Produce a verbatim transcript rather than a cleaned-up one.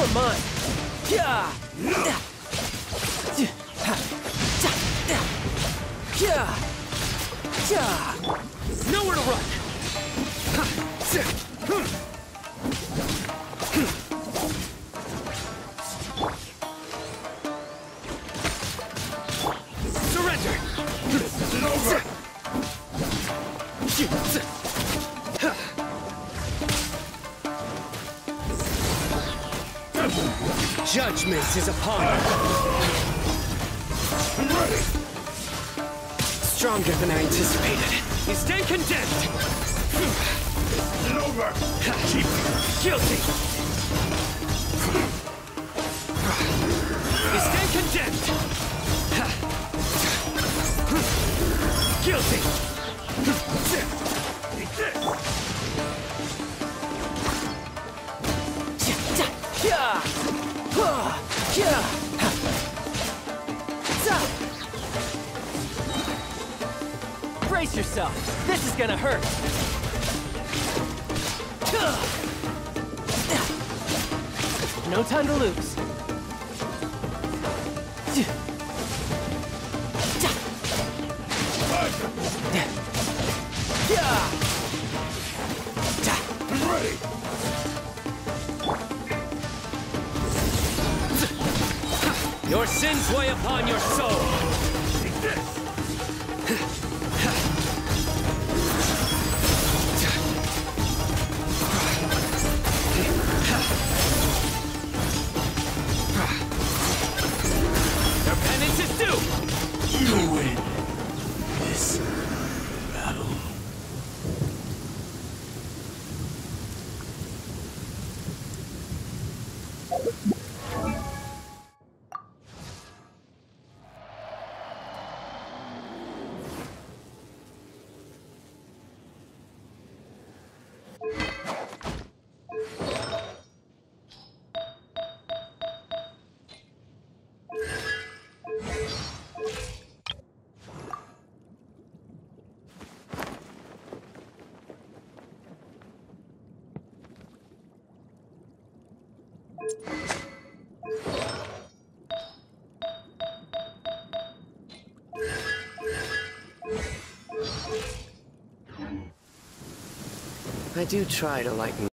mine. Yeah. Nowhere to run. Surrender. This isn't over. Judgment is upon us. I'm ready. Stronger than I anticipated. You stand condemned. This isn't over. Keep guilty. You stand condemned. Guilty. Take this. Brace yourself. This is gonna hurt. No time to lose. I'm ready. Your sins weigh upon your soul. Take this. Your penance is due. You win this battle. I do try to lighten